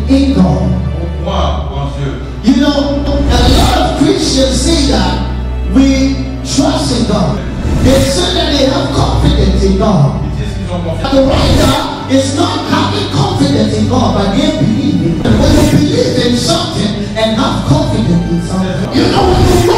in God. You know, a lot of Christians say that we trust in God. They say that they have confidence in God. The writer is not having confidence in God, but they believe in it. When you believe in something and have confidence in something, you know what you